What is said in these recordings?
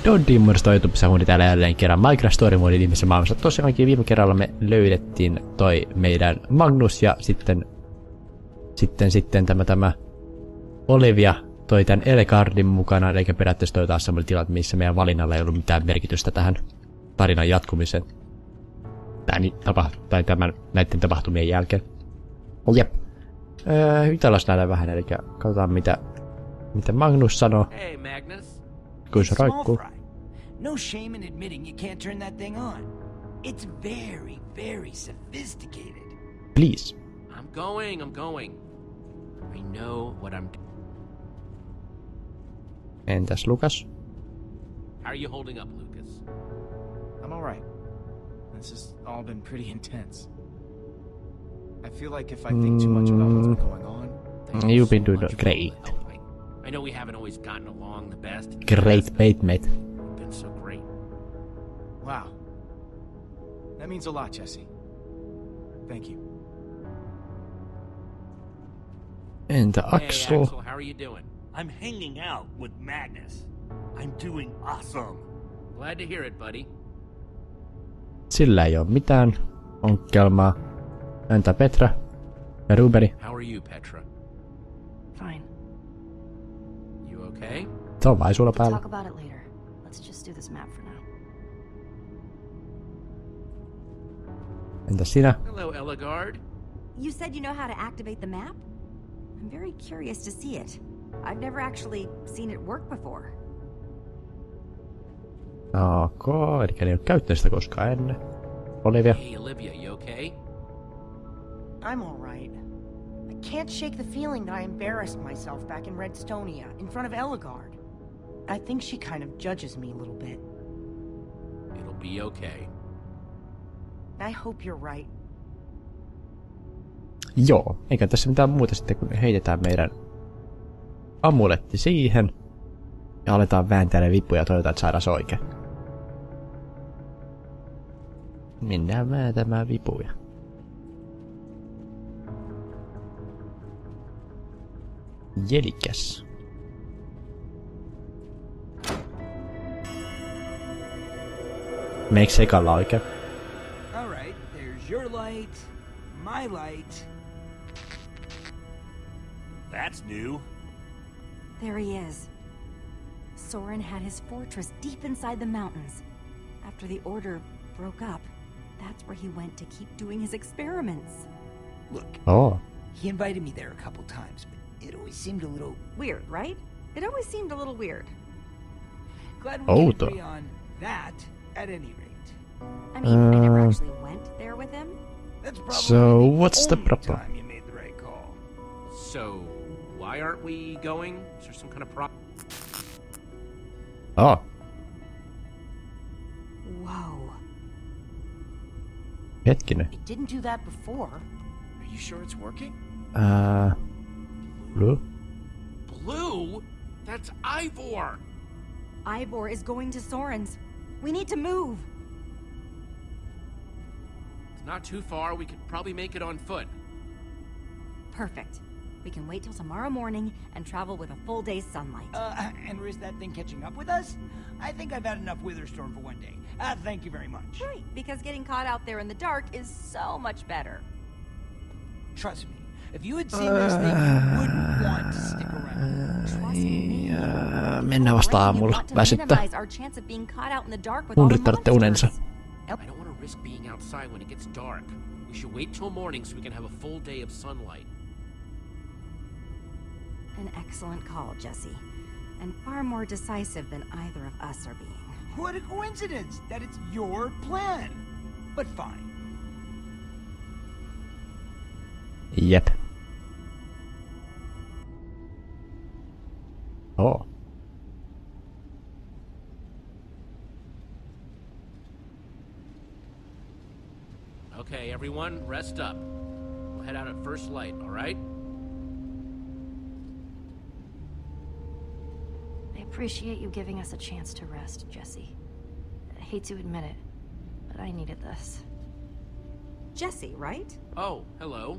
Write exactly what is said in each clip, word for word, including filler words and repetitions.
Don Dimmurista on YouTubessa huoni täällä jälleen kerran Minecraft Story Modin ihmisen maailmassa. Tosiaankin viime kerralla me löydettiin toi meidän Magnus ja sitten sitten sitten tämä tämä Olivia toi tän Elgardin mukana, eikä periaatteessa toi taas semmoinen tilanne, missä meidän valinnalla ei ollut mitään merkitystä tähän tarinan jatkumiseen. Tän, tapa, tai tämän näiden tapahtumien jälkeen. Jep. Öö, jutellaan näillä vähän, eli katsotaan mitä, mitä Magnus sanoo. Hey Magnus. Kun se roikkuu. No shame in admitting you can't turn that thing on. It's very, very sophisticated. Please. I'm going, I'm going. I know what I'm doing. Entäs Lukas? How are you holding up, Lucas? I'm alright. This has all been pretty intense. I feel like if I think too much about what's been going on... Thank You've been so doing much for great. all the help. I, I know we haven't always gotten along the best. Great mate, mate. You've been so great. Wow. That means a lot, Jesse. Thank you. Entä Hey Axel? Axel, how are you doing? I'm hanging out with Magnus. I'm doing awesome. Glad to hear it, buddy. Sillä ei oo mitään ongelmaa. Entä Petra? Ja Rubeni? How are you, Petra? Fine. You okay? Se on vain sulla We'll päällä. talk about it later. Let's just do this map for now. Entä sinä? Hello, Ellegard. You said you know how to activate the map? I'm very curious to see it. I've never actually seen it work before. Ok, eli ei oo käyttänyt sitä koskaan ennen. Olivia? Hey, Olivia, you okay? I'm alright. I can't shake the feeling that I embarrassed myself back in Redstonia, in front of Ellegard. I think she kind of judges me a little bit. It'll be okay. I hope you're right. Joo, eikä tässä mitään muuta sitten, kun heitetään meidän amuletti siihen. Ja aletaan vääntää ne vipuja ja toivotaan, että saadaan se oikein. Mennään vääntämään vipuja. Jelikäs. Meikö sekalla oikein? Alright, there's your light, my light. That's new. There he is. Soren had his fortress deep inside the mountains. After the Order broke up, that's where he went to keep doing his experiments. Look, Oh. he invited me there a couple times, but it always seemed a little... Weird, right? It always seemed a little weird. Glad we Oh, can the- agree on that, at any rate. I mean, I never Uh. actually went there with him. That's probably So, the what's the only problem? time you made the right call. So, why aren't we going? Is there some kind of problem? Oh. Whoa. Hetkinen. It didn't do that before. Are you sure it's working? Ää... Blue? Blue? That's Ivor! Ivor is going to Soren's. We need to move. It's not too far. We could probably make it on foot. Perfect. We can wait till tomorrow morning and travel with a full day's sunlight. Uh, and is that thing catching up with us? I think I've had enough Witherstorm for one day. Uh, thank you very much. Right, because getting caught out there in the dark is so much better. Trust me, if you had seen this thing, you wouldn't want to stick around. Trust me. Ja, mennään vasta aamulla. Want to Väsyttää. minimize our chance of being caught out in the dark with all the Hundrit tarvitsee unensa. monsters. I don't want to risk being outside when it gets dark. We should wait till morning so we can have a full day of sunlight. An excellent call, Jesse. And far more decisive than either of us are being. What a coincidence that it's your plan. But fine. Jep. Oh. Okay, everyone, rest up. We'll head out at first light, alright? I appreciate you giving us a chance to rest, Jesse. I hate to admit it, but I needed this. Jesse, right? Oh, hello.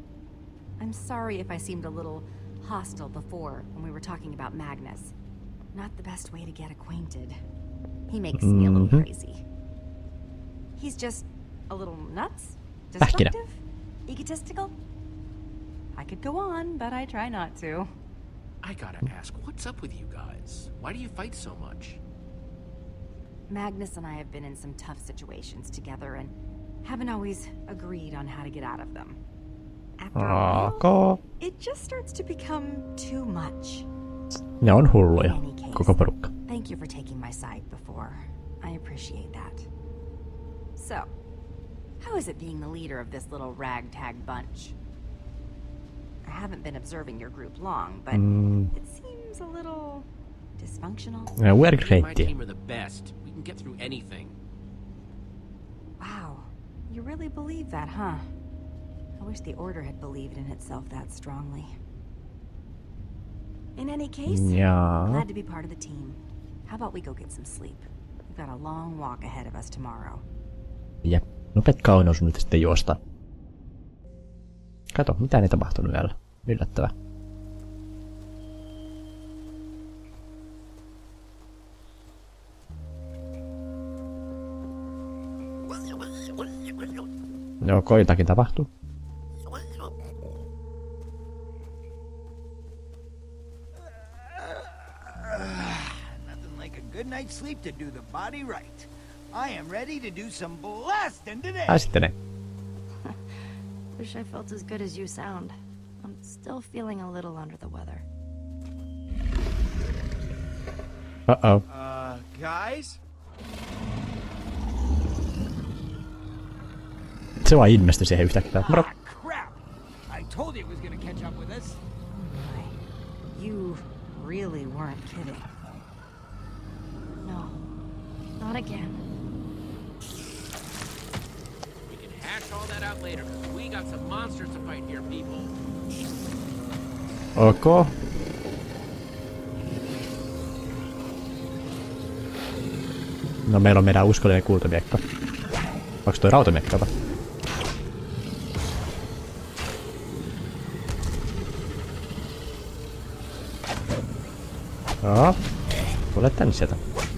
I'm sorry if I seemed a little hostile before when we were talking about Magnus. not the best way to get acquainted. He makes me a little Mhm. crazy. He's just a little nuts, Pähkinä. destructive, egotistical. I could go on, but I try not to. I gotta ask, what's up with you guys? Why do you fight so much? Magnus and I have been in some tough situations together and haven't always agreed on how to get out of them. After a while, Raako. it just starts to become too much. Ne on hulluja. In any case, Koko porukka. thank you for taking my side before. I appreciate that. So, how is it being the leader of this little ragtag bunch? I haven't been observing your group long, but Mm. it seems a little dysfunctional. Ja My Wergreitti. team are the best. We can get through anything. Wow, you really believe that, huh? I wish the Order had believed in itself that strongly. In any case, Jaa. glad to be part of the team. How about we go get some sleep? We've got a long walk ahead of us tomorrow. Ja nopeat kauneus nyt sitten juosta. Kato, mitä ei tapahtunut vielä. Yllättävää. Joo, koitakin tapahtuu. Nothing like a good night's sleep to do the body right. I am ready to do some blasting today. Ai sitten ne. Wish I felt as good as you sound. I'm still feeling a little under the weather. Uh-oh. Uh, guys? Se vaan ilmestyi siihen yhtäkkiä. Moro. Ah, crap! I told you it was gonna catch up with us. You really weren't kidding. No, not again. We can hash all that out later, because we got some monsters to fight here, people. Ok. No meillä on meidän uskollinen kultamiekka. Onks toi rautamiekka? Joo. Tule tänne sieltä.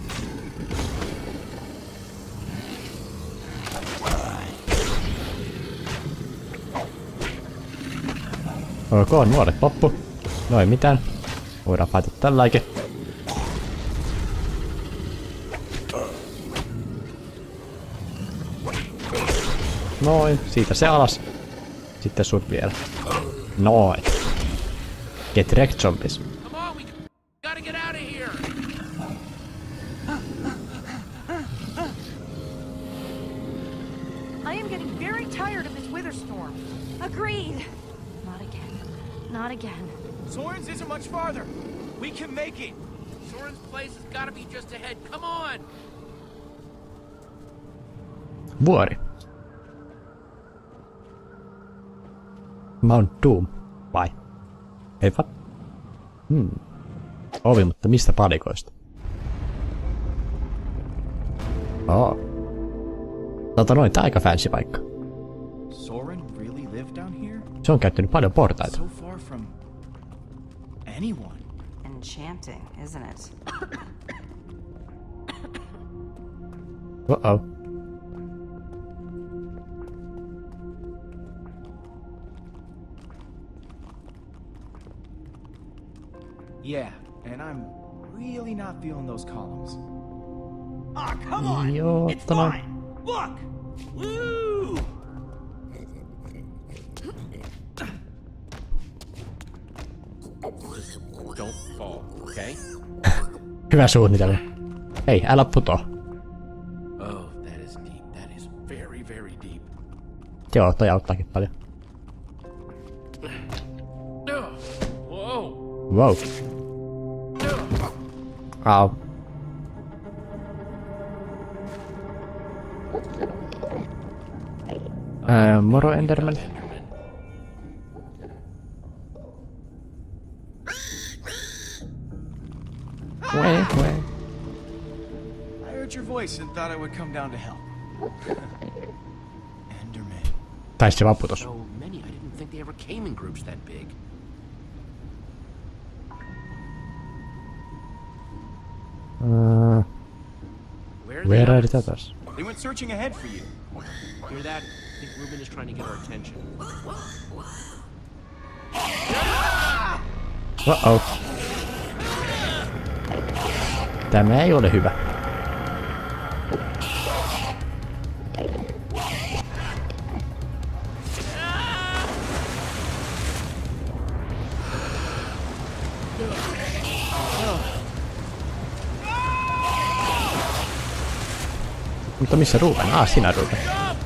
Ok, nuoret poppu. No ei mitään. Voidaan päätä tälläkin. Noin, siitä se alas. Sitten sut vielä. Noin. Get wrecked, zombies. Come on, we gotta get out of here. I am getting very tired of this wither storm. Agreed. Not again. Not again. Soren's isn't much farther. We can make it. Soren's place has gotta be just ahead. Come on. Vuori. Mount Doom. Vai? Ei va? Hmm. Ovi, mutta mistä palikoista? Oo. Tota noin, tää aika fancy paikka. Soren really lived down here? Se on käyttänyt paljon portaita. So far from anyone. Enchanting, isn't it? Uh-oh. Yeah, and I'm really not feeling those columns. Ah, come on! Joo, It's tämä- fine! Look! Woo! Don't fall, okay? Hyvä suunnitelma. Ei, älä puto. Oh, that is deep. That is very, very deep. Joo, toi auttaakin paljon. Oh, whoa. Wow. Oh. Au. Ää, moro Enderman. Wee, wee. I heard your voice and thought I would come down to help. Enderman. Tai se vaan putos. So many, I didn't think they ever came in groups that big. Uh, Where are where the are the others? others? They went searching ahead for you. Hear that? I think Ruben is trying to get our attention. Uh-oh. Tämä ei ole hyvä. Mutta missä Ruben? Ah, sinä Ruben.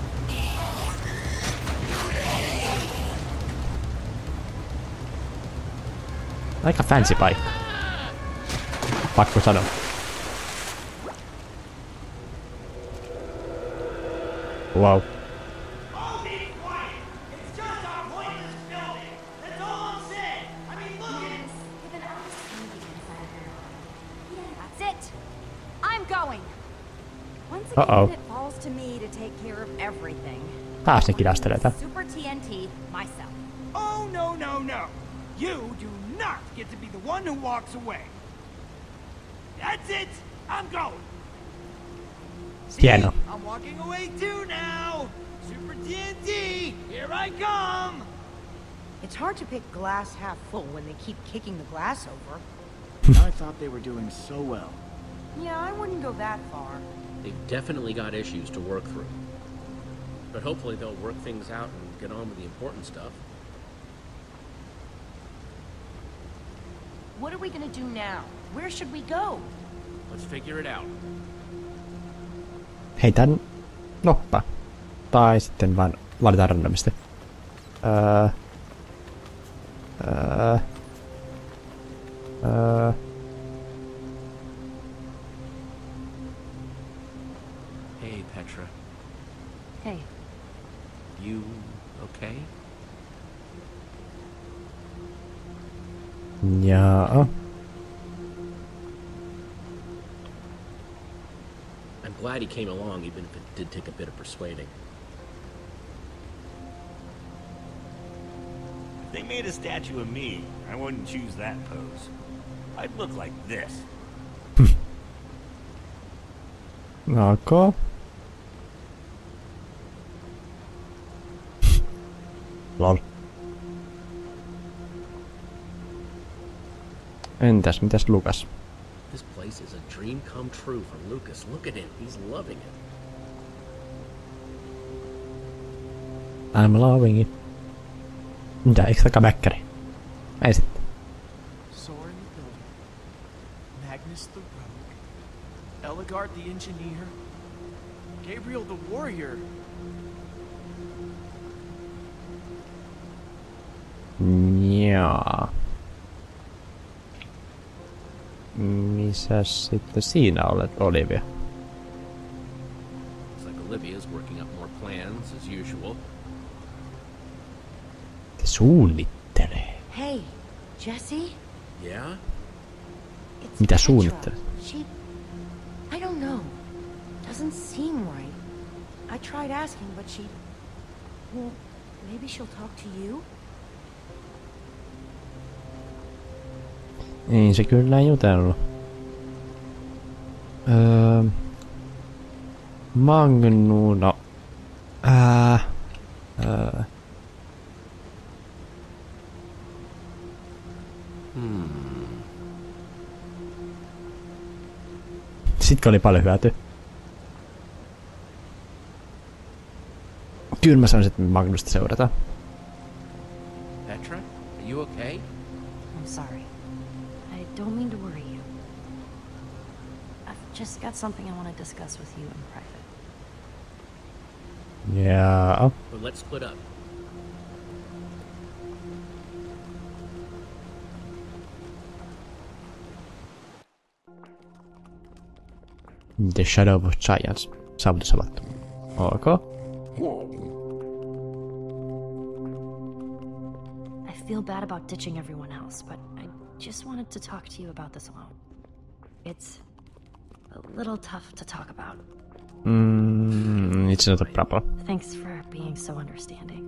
Aika fancy paikka. Pakko sanoa. Wow. That's it. I'm going. Once Uh-oh. again, it falls to me to take care of everything. Taas ne kidastelee tää. Super T N T myself. Oh, no, no, no. You do not get to be the one who walks away. That's it. I'm going. See, Hieno. I'm walking away too now. Super T N T, here I come. It's hard to pick glass half full when they keep kicking the glass over. I thought they were doing so well. Yeah, I wouldn't go that far. They've definitely got issues to work through. But hopefully they'll work things out and get on with the important stuff. What are we gonna do now? Where should we go? Let's figure it out. Heitän noppa. Tai sitten vaan valitaan randomisti. Öö... Öö... Öö... Hey, Petra. Hey, You okay? Jaa. I'm glad he came along, even if it did take a bit of persuading. If they made a statue of me, I wouldn't choose that pose. I'd look like this. Okay. Lol. Entäs mitäs Lukas? This place is a dream come true for Lucas. Look at him. He's loving it. I'm loving it. Mitä, eikö takaa bäkkäri? Ei sitten. Soren the Builder, Magnus the Rogue, Eligard the Engineer, Gabriel the Warrior. Jaa. Missäs sitten siinä olet, Olivia? Looks like Olivia's working up more plans as usual. Te suunnittelee. Hey, Jesse? Yeah? It's Mitä Petra. suunnittelet? She... I don't know. Doesn't seem right. I tried asking, but she... Well, maybe she'll talk to you? Ei se kyllä jutellut. Öö... Magnu, no... Ää... Öö... Hmm. Sitkö oli paljon hyötyä? Kyllä mä sanoisin, että Magnusta seurataan. Petra, are you okay? I'm sorry. I don't mean to worry you. I've just got something I want to discuss with you in private. Jaa. But let's split up. The Shadow of Giants. Saavutus avattu. Ok. I feel bad about ditching everyone else, but I just wanted to talk to you about this alone. It's a little tough to talk about. Mm, it's not a problem. Thanks for being so understanding.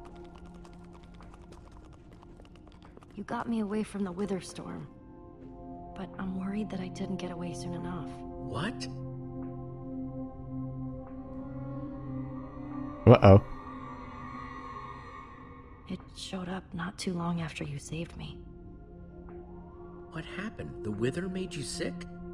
You got me away from the Witherstorm. but I'm worried that I didn't get away soon enough. What? Uh-oh. It showed up not too long after you saved me. What happened? The Wither made you sick?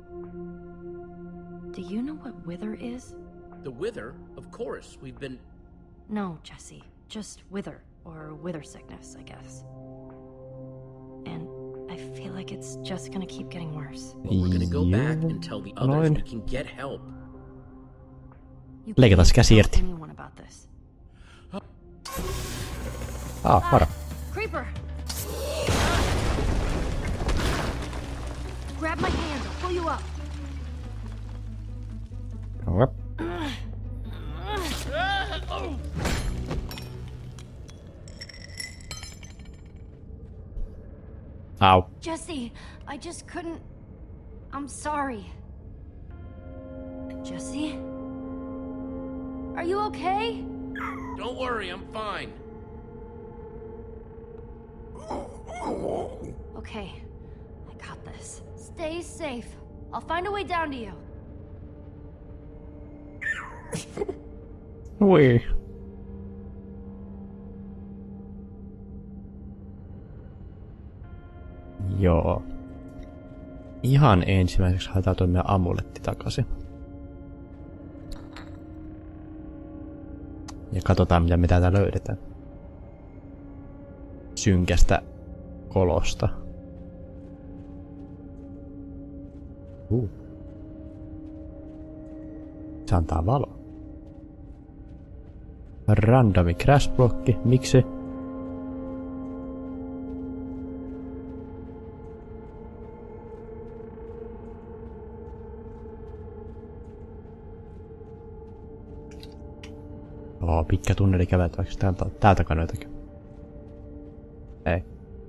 Do you know what Wither is? The Wither? Of course. We've been... No, Jesse. Just Wither, or Wither sickness, I guess. And I feel like it's just gonna keep getting worse. Well, we're gonna go back and tell the others Noin. we can get help. You Leikataan can't käsi tell irti. anyone about this. Ah, moro. Creeper! Grab my hand, I'll pull you up. Jep. Ow. Jesse, I just couldn't... I'm sorry. Jesse? Are you okay? Don't worry, I'm fine. Okay, I got this. Stay safe. I'll find a way down to you. Voi. Joo. Ihan ensimmäiseksi haetaan tuo meidän amuletti takaisin. Ja katsotaan mitä me täältä löydetään. Synkästä kolosta. Uh. Se antaa valo. Randomi crash-blokki. Miksi? Oo, pitkä tunneli käveltäväksi. Täältä, täältä kannatakin. Ei.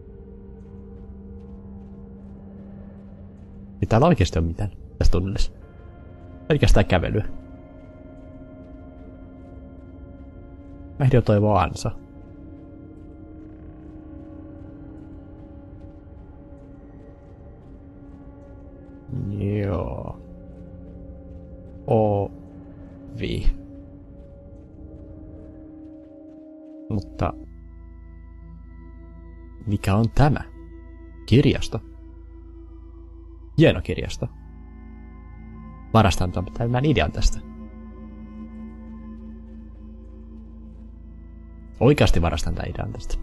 Ei täällä oikeesti ole mitään tässä tunnelissa. Pelkästään kävelyä. Mä ehdin jo toivoa ansa. Joo. Ovi. Mutta... mikä on tämä? Kirjasto. Hieno kirjasto. Varastan tuon tämän idean tästä. Oikeasti varastan tämän idean tästä.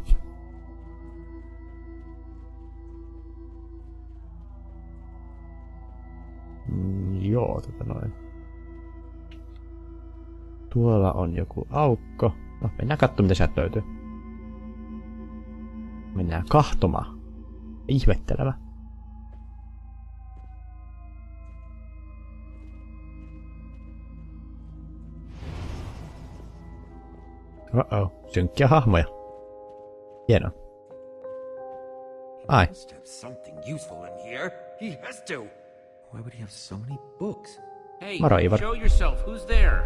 Mm, joo, tota noin. Tuolla on joku aukko. No, mennään katsomaan mitä sieltä löytyy. Mennään kahtomaan. Ihmettelevä. Uh-oh, synkkiä hahmoja. Hienoa. Ai. Must have something useful in here. He has to. Why would he have so many books? Hey, Moro, Ivar. show yourself. Who's there?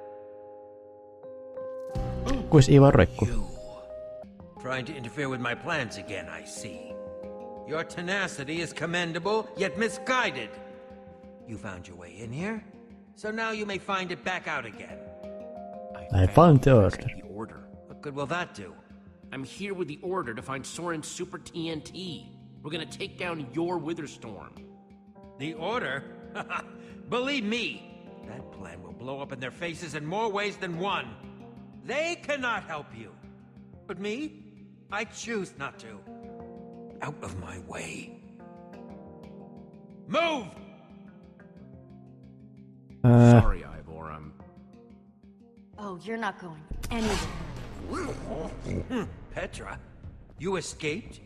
Kuis Ivar roikkuu? You. Trying to interfere with my plans again, I see. Your tenacity is commendable, yet misguided. You found your way in here, so now you may find it back out again. I found the order. The order. What good will that do? I'm here with the order to find Soren's super T N T. We're gonna take down your Witherstorm. The order? Believe me, that plan will blow up in their faces in more ways than one. They cannot help you. But me? I choose not to. Out of my way. Move! Uh, Sorry, Ivor. I'm... Oh, you're not going anywhere. Petra, you escaped?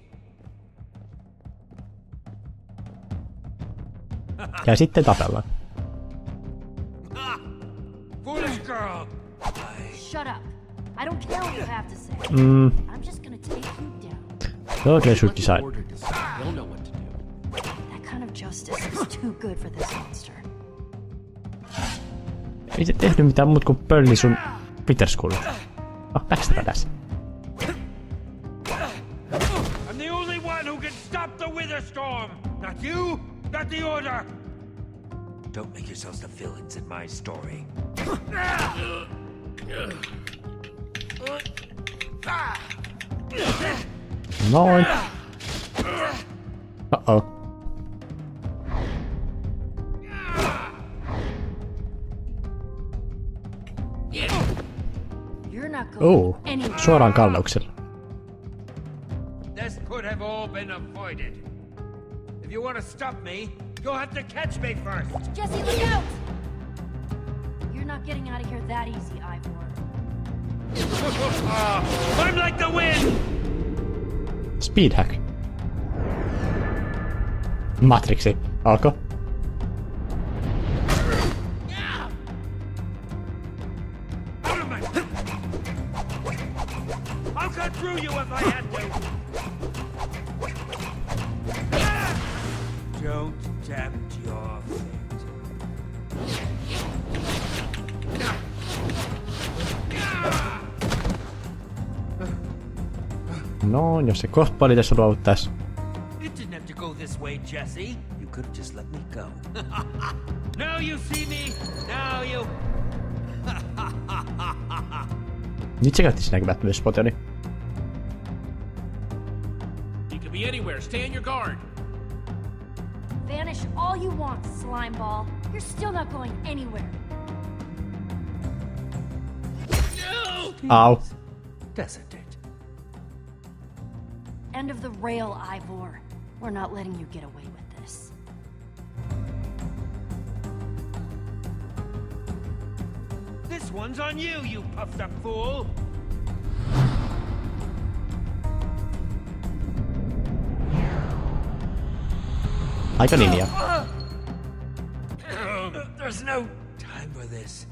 ja sitten tapellaan. Ah, foolish girl! Shut up. I don't care what you have to say. Mm, I'm just gonna take you down. so they should decide. Order decide. They'll know what to do. That kind of justice is too good for this monster. Ei se tehnyt mitään muut kuin pölli sun Witherskulle. Oh, backstabba tässä. I'm the only one who can stop the Witherstorm! Not you, Got the order! Don't make yourselves the villains in my story. Noin. Uh-oh. You're not going Oh, anywhere. suoraan kallauksella. This could have all been avoided. If you want to stop me, you'll have to catch me first. Jesse, look out! You're not getting out of here that easy, Ivor. I'm like the wind! Speed hack. Matrixi. Alko. Out of my... I'll cut through you if I had to. Don't tempt your fate. No, jos se kohta paljon tässä luovuttais. It didn't have to go this way, Jesse. You could have just let me go. Now you see me. Now you... Nyt se käytti näkyvät myös spotoni. You could be anywhere. Stay on your guard. Vanish all you want, slime ball. You're still not going anywhere. Au. Doesn't it? End of the rail, Ivor. We're not letting you get away with this. This one's on you, you puffed up fool! Aika linja. There's no time for this.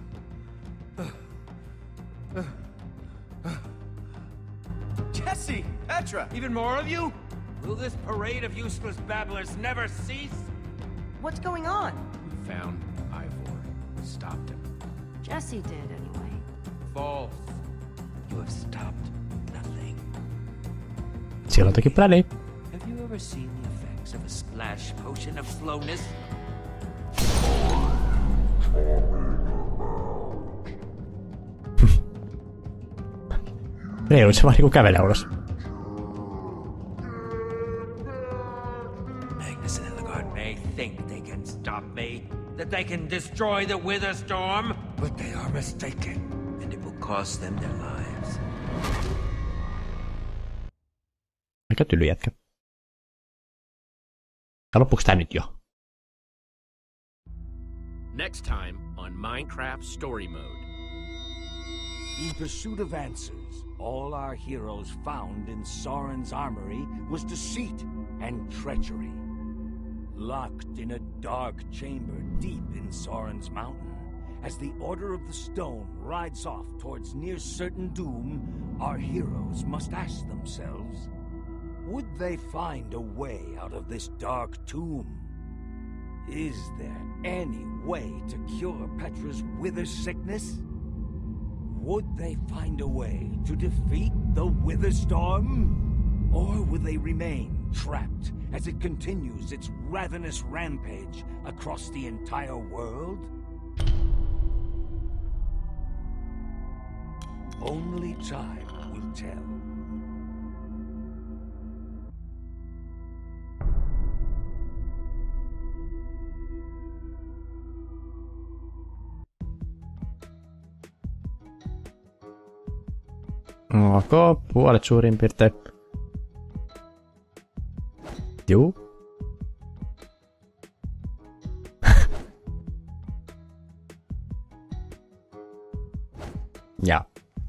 Jesse! Petra! Even more of you? Will this parade of useless babblers never cease? What's going on? We found Ivor. We stopped him. Jesse did, anyway. False. You have stopped nothing. Siellä on toki pläni. Have you ever seen the effects of a splash potion of slowness? Ei ollut se vaan niinku kävelee ulos. Magnus and Ellegaard may think they can stop me, that they can destroy the Witherstorm, but they are mistaken, and it will cost them their lives. Aika tyly jätkä. Ja loppuuko tää nyt jo? Next time on Minecraft Story Mode. In pursuit of answers, all our heroes found in Soren's armory was deceit and treachery. Locked in a dark chamber deep in Soren's mountain, as the Order of the Stone rides off towards near certain doom, our heroes must ask themselves, would they find a way out of this dark tomb? Is there any way to cure Petra's wither sickness? Would they find a way to defeat the Witherstorm? Or would they remain trapped as it continues its ravenous rampage across the entire world? Only time will tell. Ok, puolet suurin piirtein. Juu. Ja.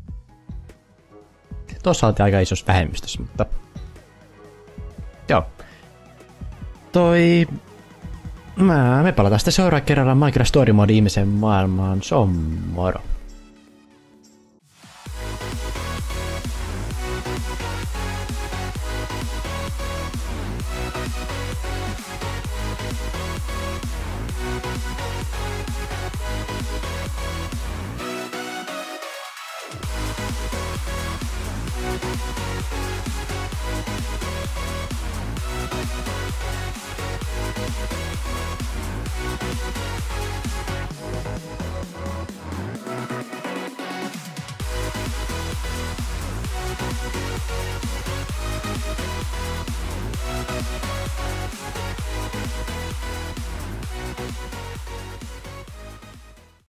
Tuossa oltiin aika isossa vähemmistössä, mutta... Joo. Toi... Mä, me palataan sitten seuraavalla kerralla Minecraft Story Mode ihmisen maailmaan. Se on moro.